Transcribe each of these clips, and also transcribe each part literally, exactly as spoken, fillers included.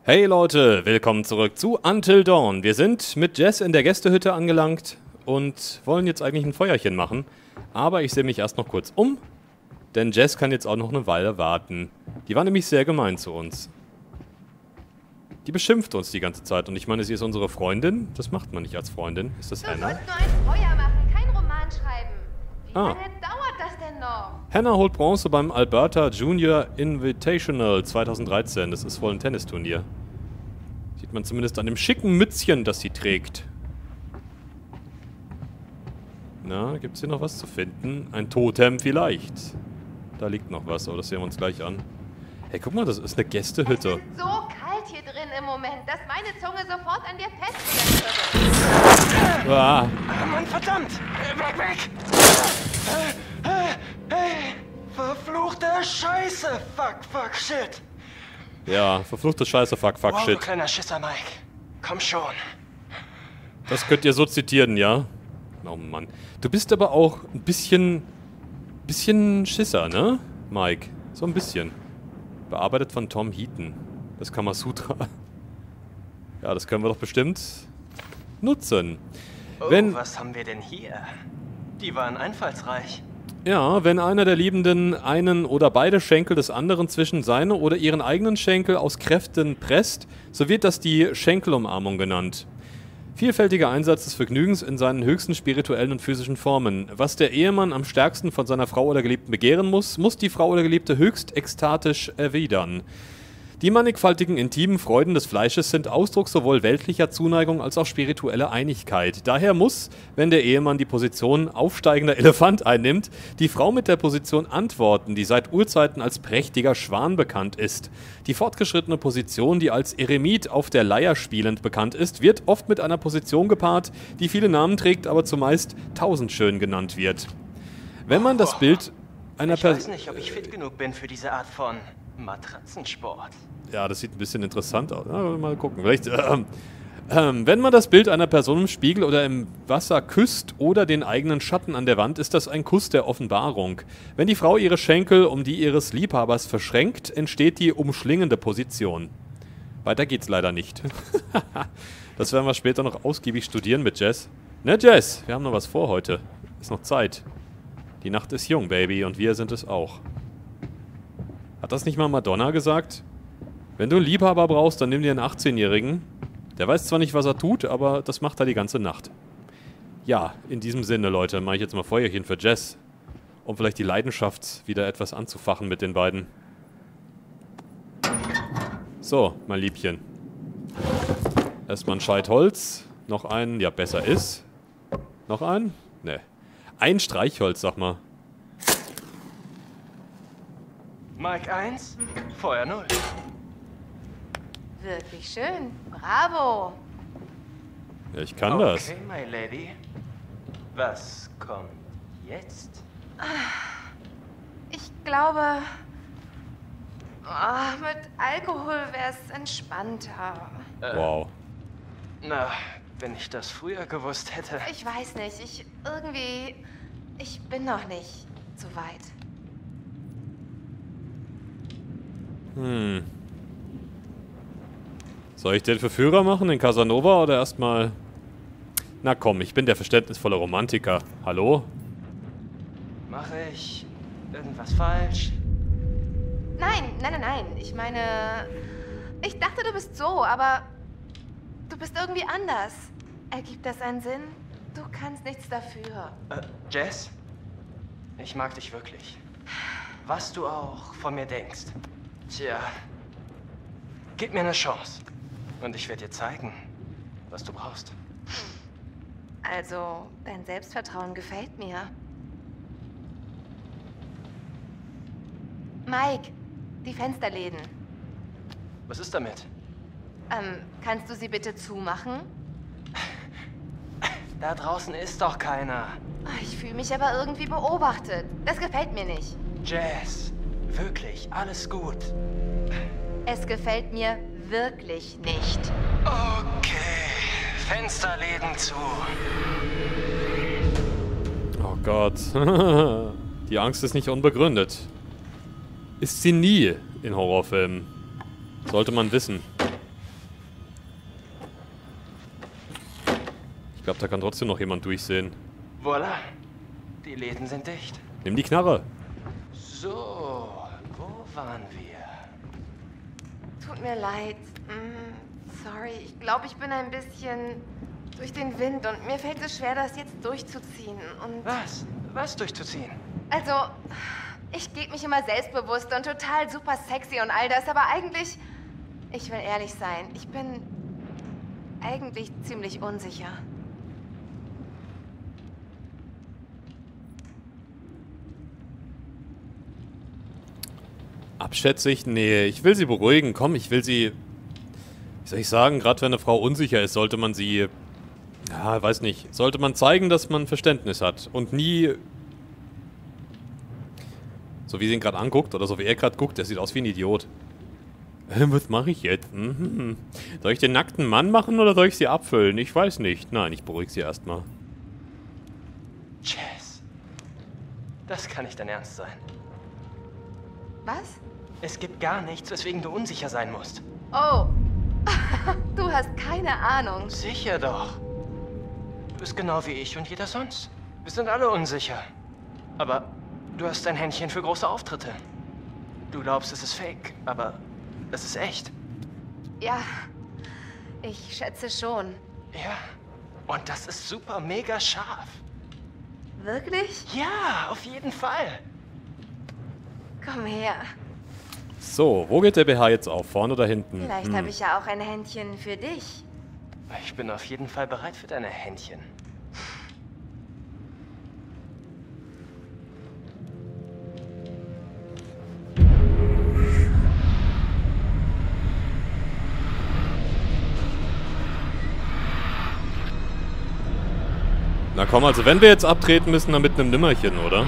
Hey Leute, willkommen zurück zu Until Dawn. Wir sind mit Jess in der Gästehütte angelangt und wollen jetzt eigentlich ein Feuerchen machen. Aber ich sehe mich erst noch kurz um, denn Jess kann jetzt auch noch eine Weile warten. Die war nämlich sehr gemein zu uns. Die beschimpft uns die ganze Zeit und ich meine, sie ist unsere Freundin. Das macht man nicht als Freundin. Ist das Du Hannah? sollst nur ein Feuer machen, kein Roman schreiben. Wie Ah. lange dauert das denn noch? Hannah holt Bronze beim Alberta Junior Invitational zweitausenddreizehn. Das ist wohl ein Tennisturnier. Sieht man zumindest an dem schicken Mützchen, das sie trägt. Na, gibt's hier noch was zu finden? Ein Totem vielleicht. Da liegt noch was, aber das sehen wir uns gleich an. Hey, guck mal, das ist eine Gästehütte. Es ist so kalt hier drin im Moment, dass meine Zunge sofort an dir feststeckt. Ah, Ah, Mann, verdammt! Äh, Weg, weg! Äh, äh, hey! Verfluchte Scheiße! Fuck, fuck, shit! ja, verfluchte Scheiße, fuck, fuck, Wow, du shit. kleiner Schisser, Mike. Komm schon. Das könnt ihr so zitieren, ja? Oh Mann. Du bist aber auch ein bisschen... bisschen Schisser, ne, Mike? So ein bisschen. Bearbeitet von Tom Heaton. Das Kamasutra. Ja, das können wir doch bestimmt nutzen. Oh, Wenn- was haben wir denn hier? Die waren einfallsreich. Ja, wenn einer der Liebenden einen oder beide Schenkel des anderen zwischen seine oder ihren eigenen Schenkel aus Kräften presst, so wird das die Schenkelumarmung genannt. Vielfältiger Einsatz des Vergnügens in seinen höchsten spirituellen und physischen Formen. Was der Ehemann am stärksten von seiner Frau oder Geliebten begehren muss, muss die Frau oder Geliebte höchst ekstatisch erwidern. Die mannigfaltigen intimen Freuden des Fleisches sind Ausdruck sowohl weltlicher Zuneigung als auch spiritueller Einigkeit. Daher muss, wenn der Ehemann die Position aufsteigender Elefant einnimmt, die Frau mit der Position antworten, die seit Urzeiten als prächtiger Schwan bekannt ist. Die fortgeschrittene Position, die als Eremit auf der Leier spielend bekannt ist, wird oft mit einer Position gepaart, die viele Namen trägt, aber zumeist tausendschön genannt wird. Wenn man das Bild einer Ich weiß Person... nicht, ob ich fit genug bin für diese Art von Matratzensport. Ja, das sieht ein bisschen interessant aus. Na, mal gucken. Vielleicht, ähm, ähm, wenn man das Bild einer Person im Spiegel oder im Wasser küsst oder den eigenen Schatten an der Wand, ist das ein Kuss der Offenbarung. Wenn die Frau ihre Schenkel um die ihres Liebhabers verschränkt, entsteht die umschlingende Position. Weiter geht's leider nicht. Das werden wir später noch ausgiebig studieren mit Jess. Ne, Jess? Wir haben noch was vor heute. Ist noch Zeit. Die Nacht ist jung, Baby, und wir sind es auch. Hat das nicht mal Madonna gesagt? Wenn du einen Liebhaber brauchst, dann nimm dir einen achtzehnjährigen. Der weiß zwar nicht, was er tut, aber das macht er die ganze Nacht. Ja, in diesem Sinne, Leute, mache ich jetzt mal Feuerchen für Jess. Um vielleicht die Leidenschaft wieder etwas anzufachen mit den beiden. So, mein Liebchen. Erstmal ein Scheit Holz. Noch einen, ja, besser ist. Noch einen? Ne. Ein Streichholz, sag mal. Mike eins, Feuer null. Wirklich schön. Bravo. Ja, ich kann das. Okay, my lady. Was kommt jetzt? Ich glaube, oh, mit Alkohol wäre es entspannter. Wow. Na, wenn ich das früher gewusst hätte. Ich weiß nicht, ich irgendwie... Ich bin noch nicht so weit. Hm. Soll ich den Verführer machen, den Casanova, oder erstmal... Na komm, ich bin der verständnisvolle Romantiker. Hallo? Mache ich irgendwas falsch? Nein, nein, nein, nein. Ich meine... Ich dachte, du bist so, aber... Du bist irgendwie anders. Ergibt das einen Sinn? Du kannst nichts dafür. Äh, Jess? Ich mag dich wirklich. Was du auch von mir denkst. Tja. Gib mir eine Chance. Und ich werde dir zeigen, was du brauchst. Also, dein Selbstvertrauen gefällt mir. Mike, die Fensterläden. Was ist damit? Ähm, kannst du sie bitte zumachen? Da draußen ist doch keiner. Ich fühle mich aber irgendwie beobachtet. Das gefällt mir nicht. Jess, wirklich, alles gut. Es gefällt mir wirklich nicht. Okay, Fensterläden zu. Oh Gott. Die Angst ist nicht unbegründet. Ist sie nie in Horrorfilmen. Sollte man wissen. glaube, da kann trotzdem noch jemand durchsehen. Voila. Die Läden sind dicht. Nimm die Knarre. So, wo waren wir? Tut mir leid. Mm, sorry, ich glaube, ich bin ein bisschen durch den Wind und mir fällt es schwer, das jetzt durchzuziehen. Und Was? Was durchzuziehen? also, ich gebe mich immer selbstbewusst und total super sexy und all das, aber eigentlich, ich will ehrlich sein, ich bin eigentlich ziemlich unsicher. Abschätzig? Nee, ich will sie beruhigen. Komm, ich will sie... Wie soll ich sagen? Gerade wenn eine Frau unsicher ist, sollte man sie... Ja, weiß nicht. Sollte man zeigen, dass man Verständnis hat. Und nie... So wie sie ihn gerade anguckt, oder so wie er gerade guckt, der sieht aus wie ein Idiot. Was mache ich jetzt? Mhm. Soll ich den nackten Mann machen oder soll ich sie abfüllen? Ich weiß nicht. Nein, ich beruhige sie erstmal. Jess. Das kann nicht dein Ernst sein. Was? Es gibt gar nichts, weswegen du unsicher sein musst. Oh, du hast keine Ahnung. Sicher doch. Du bist genau wie ich und jeder sonst. Wir sind alle unsicher. Aber du hast ein Händchen für große Auftritte. Du glaubst, es ist fake, aber es ist echt. Ja, ich schätze schon. Ja, und das ist super mega scharf. Wirklich? Ja, auf jeden Fall. Komm her. So, wo geht der B H jetzt auf? Vorne oder hinten? Vielleicht Hm. habe ich ja auch ein Händchen für dich. Ich bin auf jeden Fall bereit für deine Händchen. Na komm, also wenn wir jetzt abtreten müssen, dann mit einem Nimmerchen, oder?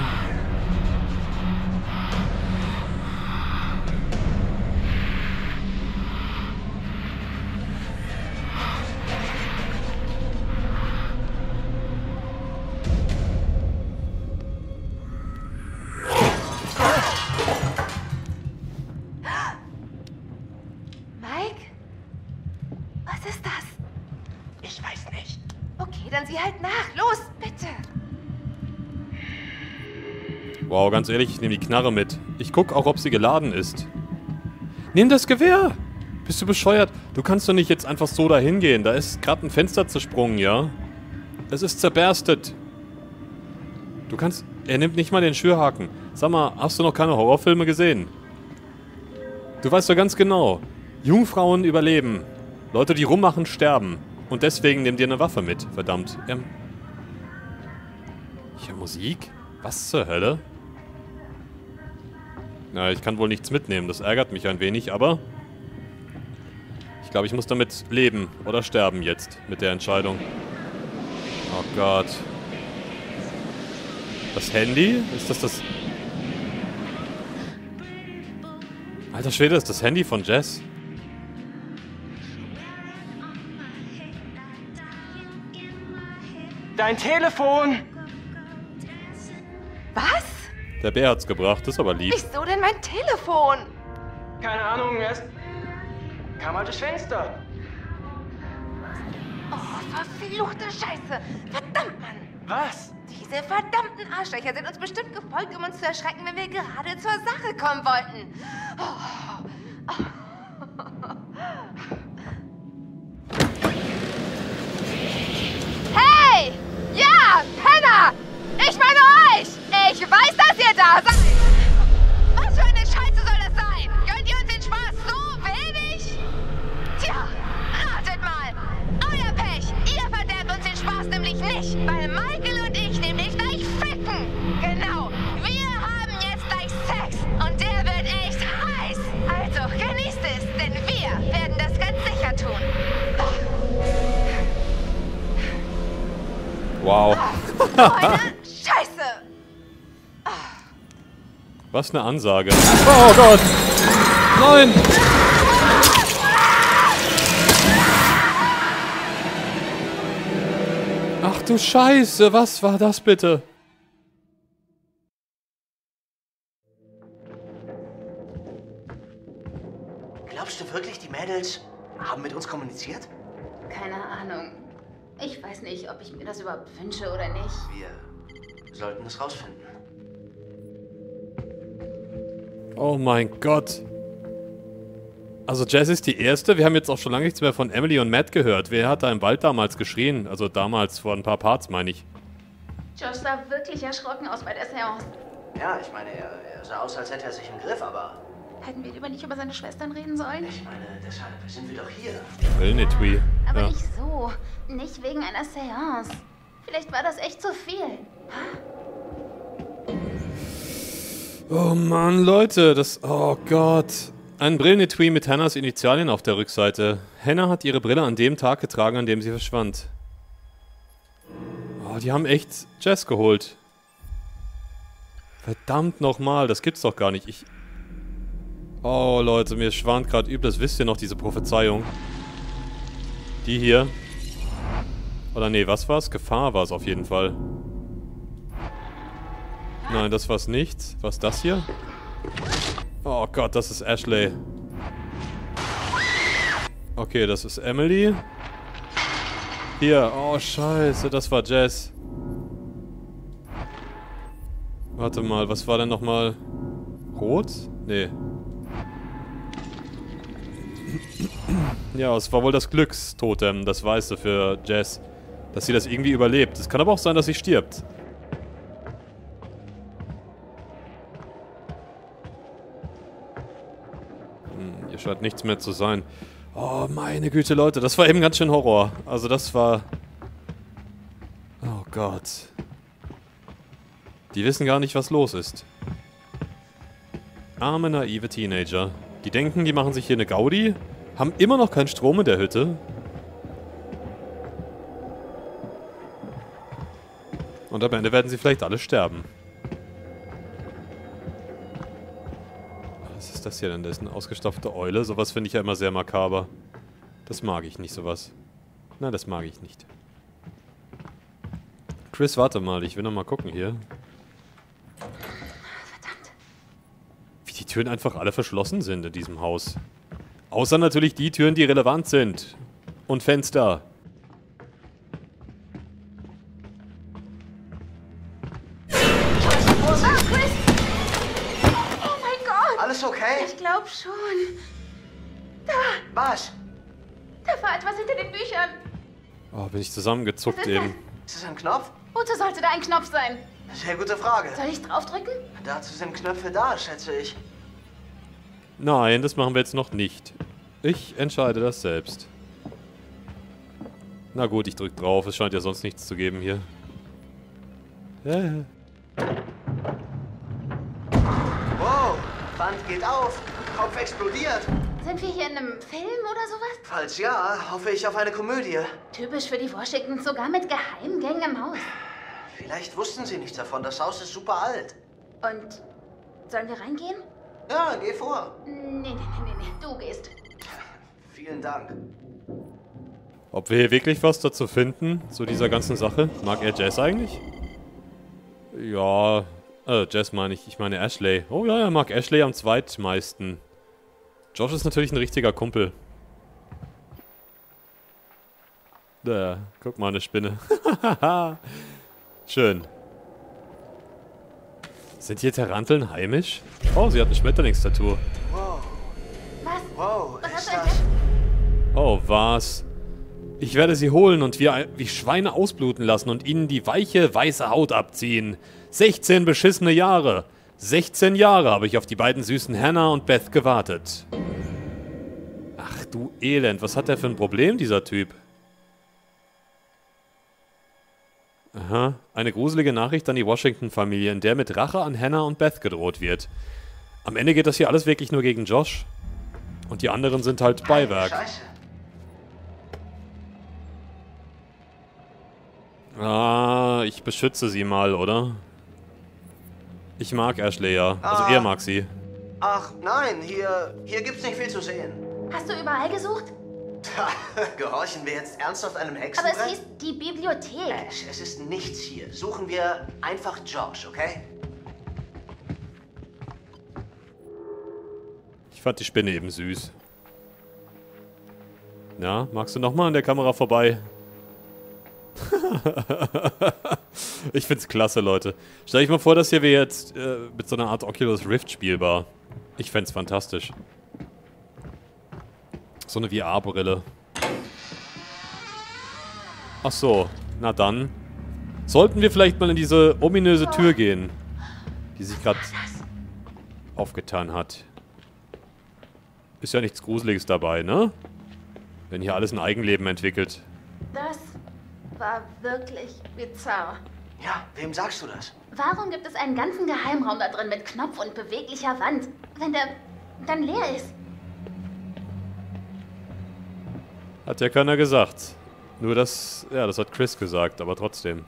Mike? Was ist das? Ich weiß nicht. Okay, dann sieh halt nach. Los, bitte. Wow, ganz ehrlich, ich nehme die Knarre mit. Ich guck auch, ob sie geladen ist. Nimm das Gewehr! Bist du bescheuert? Du kannst doch nicht jetzt einfach so dahin gehen. Da ist gerade ein Fenster zersprungen, ja? Es ist zerberstet. Du kannst... Er nimmt nicht mal den Schürhaken. Sag mal, hast du noch keine Horrorfilme gesehen? Du weißt doch ganz genau. Jungfrauen überleben. Leute, die rummachen, sterben. Und deswegen nimm dir eine Waffe mit. Verdammt. Ähm ich höre Musik? Was zur Hölle? Na, ich kann wohl nichts mitnehmen. Das ärgert mich ein wenig, aber... Ich glaube, ich muss damit leben oder sterben jetzt. Mit der Entscheidung. Oh Gott. Das Handy? Ist das das... Alter Schwede, ist das Handy von Jess? Dein Telefon! Was? Der Bär hat's gebracht, ist aber lieb. Wieso denn mein Telefon? Keine Ahnung, erst kam halt durchs Fenster. Oh, verfluchte Scheiße. Verdammt, Mann. Was? Diese verdammten Arschlöcher sind uns bestimmt gefolgt, um uns zu erschrecken, wenn wir gerade zur Sache kommen wollten. Oh. Oh. Hey! Ja, Penner! Ich meine euch! Ich weiß, dass ihr da seid! Was für eine Scheiße soll das sein? Gönnt ihr uns den Spaß so wenig? Tja, ratet mal! Euer Pech! Ihr verderbt uns den Spaß nämlich nicht, weil Michael und ich nämlich gleich ficken! Genau! Wir haben jetzt gleich Sex und der wird echt heiß! Also genießt es, denn wir werden das ganz sicher tun! Wow. So eine Scheiße! Was eine Ansage. Oh Gott! Nein! Ach du Scheiße, was war das bitte? Glaubst du wirklich, die Mädels haben mit uns kommuniziert? Keine Ahnung. Ich weiß nicht, ob ich mir das überhaupt wünsche oder nicht. Wir sollten es rausfinden. Oh mein Gott. Also Jess ist die Erste. Wir haben jetzt auch schon lange nichts mehr von Emily und Matt gehört. Wer hat da im Wald damals geschrien? Also damals, vor ein paar Parts, meine ich. Josh sah wirklich erschrocken aus bei der Seance. Ja, ich meine, er, er sah aus, als hätte er sich im Griff, aber... Hätten wir lieber nicht über seine Schwestern reden sollen? Ich meine, deshalb sind wir doch hier. Brillenetui. Aber Ja. nicht so. Nicht wegen einer Seance. Vielleicht war das echt zu viel. Oh Mann, Leute, das... Oh Gott. Ein Brillenetui mit Hannahs Initialien auf der Rückseite. Hannah hat ihre Brille an dem Tag getragen, an dem sie verschwand. Oh, die haben echt Jess geholt. Verdammt nochmal, das gibt's doch gar nicht. Ich... Oh Leute, mir schwant gerade übel, das wisst ihr noch, diese Prophezeiung. Die hier. Oder nee, was war's? Gefahr war es auf jeden Fall. Nein, das war's nicht. Was ist das hier? Oh Gott, das ist Ashley. Okay, das ist Emily. Hier, oh scheiße, das war Jess. Warte mal, was war denn nochmal? Rot? Nee. Ja, es war wohl das Glückstotem, das Weiße für Jess. Dass sie das irgendwie überlebt. Es kann aber auch sein, dass sie stirbt. Hm, hier scheint nichts mehr zu sein. Oh, meine Güte, Leute, das war eben ganz schön Horror. Also das war... Oh Gott. Die wissen gar nicht, was los ist. Arme, naive Teenager. Die denken, die machen sich hier eine Gaudi, haben immer noch keinen Strom in der Hütte. Und am Ende werden sie vielleicht alle sterben. Was ist das hier denn? Das ist eine ausgestopfte Eule. Sowas finde ich ja immer sehr makaber. Das mag ich nicht, sowas. Nein, das mag ich nicht. Chris, warte mal. Ich will noch mal gucken hier. Verdammt. Wie die Türen einfach alle verschlossen sind in diesem Haus. Außer natürlich die Türen, die relevant sind. Und Fenster. Oh, Chris! Oh mein Gott! Alles okay? Ich glaube schon. Da, Was? da war etwas hinter den Büchern. Oh, bin ich zusammengezuckt Was ist eben. Ist es ein Knopf? Wozu sollte da ein Knopf sein? Sehr gute Frage. Soll ich draufdrücken? Dazu sind Knöpfe da, schätze ich. Nein, das machen wir jetzt noch nicht. Ich entscheide das selbst. Na gut, ich drück drauf. Es scheint ja sonst nichts zu geben hier. Ja. Wow, Band geht auf. Kopf explodiert. Sind wir hier in einem Film oder sowas? Falls ja, hoffe ich auf eine Komödie. Typisch für die Washingtons, sogar mit Geheimgängen im Haus. Vielleicht wussten sie nichts davon. Das Haus ist super alt. Und sollen wir reingehen? Ja, geh vor. Nee, nee, nee, nee, nee. Du gehst. Vielen Dank. Ob wir hier wirklich was dazu finden, zu dieser ganzen Sache? Mag er Jess eigentlich? Ja, äh, Jess meine ich. Ich meine Ashley. Oh ja, er mag Ashley am zweitmeisten. Josh ist natürlich ein richtiger Kumpel. Da, guck mal, eine Spinne. Schön. Sind hier Taranteln heimisch? Oh, sie hat ein Schmetterlingstattoo. Wow, Was? wow, Was hast ist du das? entdeckt? Oh, was? Ich werde sie holen und wir wie Schweine ausbluten lassen und ihnen die weiche, weiße Haut abziehen. sechzehn beschissene Jahre. sechzehn Jahre habe ich auf die beiden süßen Hannah und Beth gewartet. Ach du Elend, was hat der für ein Problem, dieser Typ? Aha, eine gruselige Nachricht an die Washington-Familie, in der mit Rache an Hannah und Beth gedroht wird. Am Ende geht das hier alles wirklich nur gegen Josh. Und die anderen sind halt Beiwerk. Scheiße. Ah, ich beschütze sie mal, oder? Ich mag Ashley ja. Also Ah. er mag sie. Ach, nein, hier, hier gibt's nicht viel zu sehen. Hast du überall gesucht? Gehorchen wir jetzt ernsthaft einem Aber Hexenbrett? es hieß die Bibliothek. Ash, es ist nichts hier. Suchen wir einfach Josh, okay? Ich fand die Spinne eben süß. Ja, magst du nochmal an der Kamera vorbei? Ich find's klasse, Leute. Stell dich mal vor, das hier wäre jetzt äh, mit so einer Art Oculus Rift spielbar. Ich fänd's fantastisch. So eine V R-Brille. Ach so, na dann. Sollten wir vielleicht mal in diese ominöse Tür gehen, die sich gerade aufgetan hat. Ist ja nichts Gruseliges dabei, ne? Wenn hier alles ein Eigenleben entwickelt. Das war wirklich bizarr. Ja, wem sagst du das? Warum gibt es einen ganzen Geheimraum da drin mit Knopf und beweglicher Wand, wenn der dann leer ist? Hat ja keiner gesagt. Nur das, ja, das hat Chris gesagt, aber trotzdem.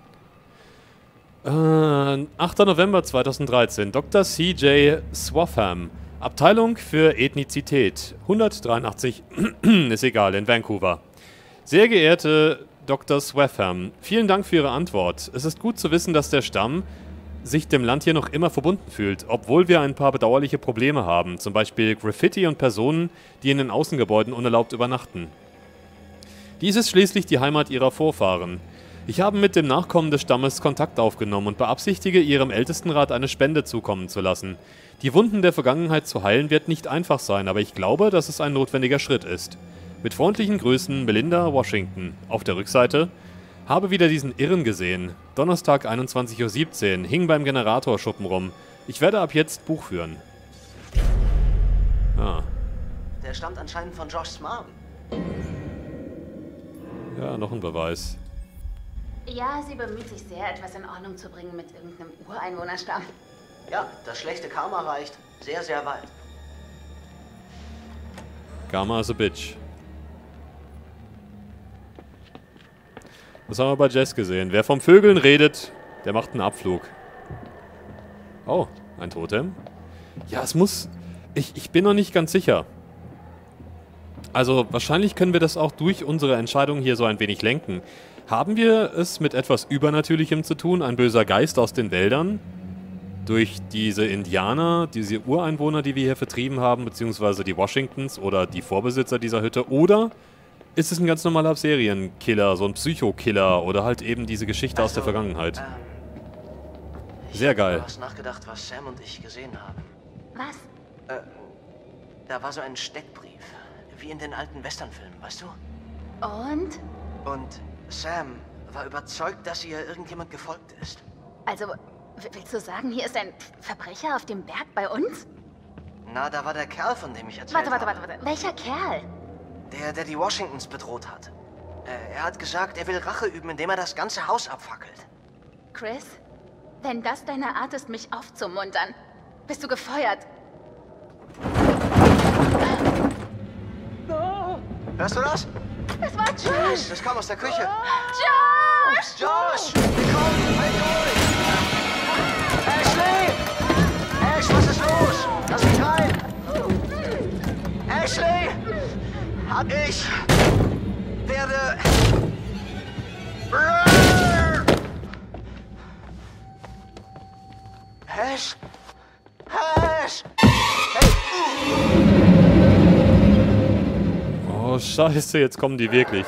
Äh, achter November zweitausenddreizehn. Doktor C J Swaffham. Abteilung für Ethnizität. hundertdreiundachtzig, ist egal, in Vancouver. Sehr geehrte Doktor Swaffham, vielen Dank für Ihre Antwort. Es ist gut zu wissen, dass der Stamm sich dem Land hier noch immer verbunden fühlt, obwohl wir ein paar bedauerliche Probleme haben. Zum Beispiel Graffiti und Personen, die in den Außengebäuden unerlaubt übernachten. Dies ist schließlich die Heimat ihrer Vorfahren. Ich habe mit dem Nachkommen des Stammes Kontakt aufgenommen und beabsichtige, ihrem Ältestenrat eine Spende zukommen zu lassen. Die Wunden der Vergangenheit zu heilen wird nicht einfach sein, aber ich glaube, dass es ein notwendiger Schritt ist. Mit freundlichen Grüßen, Melinda Washington. Auf der Rückseite: Habe wieder diesen Irren gesehen. Donnerstag einundzwanzig Uhr siebzehn, hing beim Generatorschuppen rum. Ich werde ab jetzt Buch führen. Ah. Der stammt anscheinend von Josh Smart. Ja, noch ein Beweis. Ja, sie bemüht sich sehr, etwas in Ordnung zu bringen mit irgendeinem Ureinwohnerstamm. Ja, das schlechte Karma reicht sehr, sehr weit. Karma is a bitch. Das haben wir bei Jess gesehen. Wer vom Vögeln redet, der macht einen Abflug. Oh, ein Totem. Ja, es muss... Ich, ich bin noch nicht ganz sicher. Also, wahrscheinlich können wir das auch durch unsere Entscheidung hier so ein wenig lenken. Haben wir es mit etwas Übernatürlichem zu tun? Ein böser Geist aus den Wäldern? Durch diese Indianer, diese Ureinwohner, die wir hier vertrieben haben, beziehungsweise die Washingtons oder die Vorbesitzer dieser Hütte? Oder ist es ein ganz normaler Serienkiller, so ein Psychokiller oder halt eben diese Geschichte also, aus der Vergangenheit? Ähm, Sehr geil. Ich habe nachgedacht, was Sam und ich gesehen haben. Was? Äh, da war so ein Steckbrief. Wie in den alten Westernfilmen, weißt du? Und? Und Sam war überzeugt, dass ihr irgendjemand gefolgt ist. Also, willst du sagen, hier ist ein Verbrecher auf dem Berg bei uns? Na, da war der Kerl, von dem ich erzählt warte, warte, habe. Warte, warte, welcher Kerl? Der, der die Washingtons bedroht hat. Äh, er hat gesagt, er will Rache üben, indem er das ganze Haus abfackelt. Chris, wenn das deine Art ist, mich aufzumuntern, bist du gefeuert. Hörst du das? Das war Josh! Das kam aus der Küche. Josh! Josh! Wir kommen! Halt durch! Ashley! Ash, was ist los? Lass mich rein! Ashley! Hab ich... werde... Ash! Ash! Hey! Oh, scheiße, jetzt kommen die wirklich.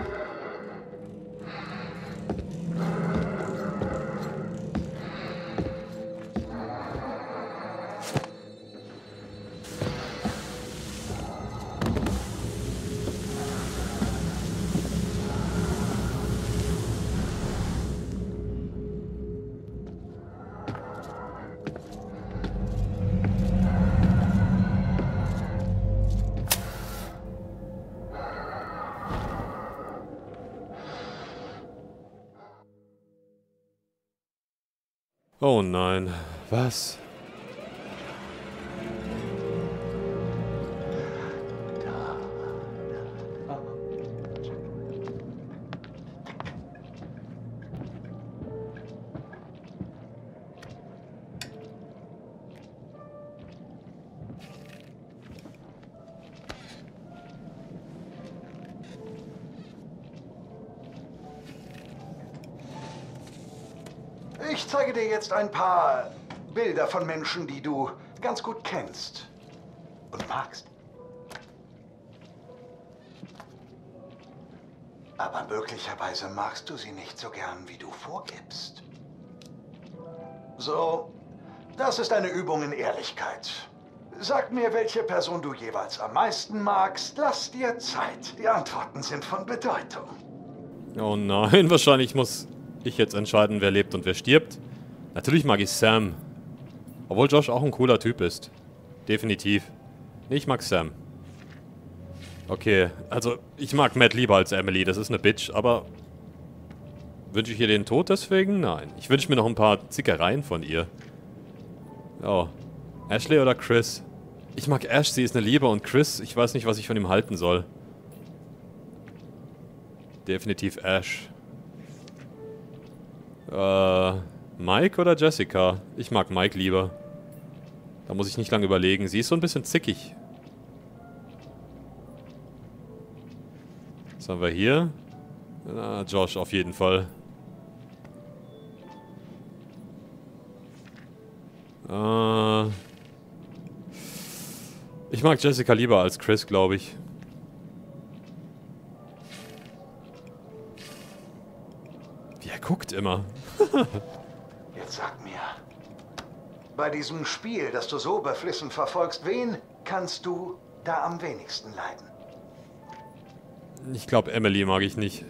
Oh nein, was? Ich zeige dir jetzt ein paar Bilder von Menschen, die du ganz gut kennst und magst. Aber möglicherweise magst du sie nicht so gern, wie du vorgibst. So, das ist eine Übung in Ehrlichkeit. Sag mir, welche Person du jeweils am meisten magst. Lass dir Zeit. Die Antworten sind von Bedeutung. Oh nein, wahrscheinlich muss ich jetzt entscheiden, wer lebt und wer stirbt. Natürlich mag ich Sam. Obwohl Josh auch ein cooler Typ ist. Definitiv. Nee, ich mag Sam. Okay, also ich mag Matt lieber als Emily, das ist eine Bitch, aber... Wünsche ich ihr den Tod deswegen? Nein. Ich wünsche mir noch ein paar Zickereien von ihr. Oh. Ashley oder Chris? Ich mag Ash, sie ist eine Liebe, und Chris, ich weiß nicht, was ich von ihm halten soll. Definitiv Ash. Äh, Mike oder Jessica? Ich mag Mike lieber. Da muss ich nicht lange überlegen. Sie ist so ein bisschen zickig. Was haben wir hier? Ah, Josh auf jeden Fall. Äh, ich mag Jessica lieber als Chris, glaube ich. Wie er guckt immer. Jetzt sag mir, bei diesem Spiel, das du so beflissen verfolgst, wen kannst du da am wenigsten leiden? Ich glaube, Emily mag ich nicht.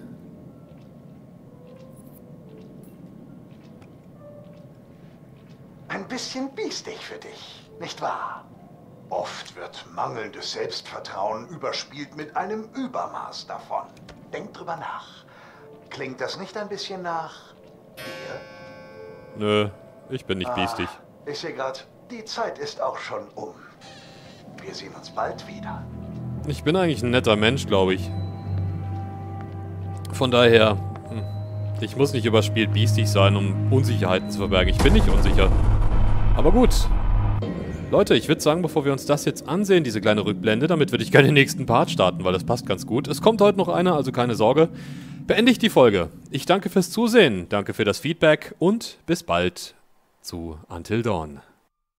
Ein bisschen biestig für dich, nicht wahr? Oft wird mangelndes Selbstvertrauen überspielt mit einem Übermaß davon. Denk drüber nach. Klingt das nicht ein bisschen nach dir? Nö, ich bin nicht ah, biestig. Ich sehe gerade, die Zeit ist auch schon um. Wir sehen uns bald wieder. Ich bin eigentlich ein netter Mensch, glaube ich. Von daher, ich muss nicht überspielt biestig sein, um Unsicherheiten zu verbergen. Ich bin nicht unsicher. Aber gut. Leute, ich würde sagen, bevor wir uns das jetzt ansehen, diese kleine Rückblende, damit würde ich gerne den nächsten Part starten, weil das passt ganz gut. Es kommt heute noch einer, also keine Sorge. Beende ich die Folge. Ich danke fürs Zusehen, danke für das Feedback und bis bald zu Until Dawn.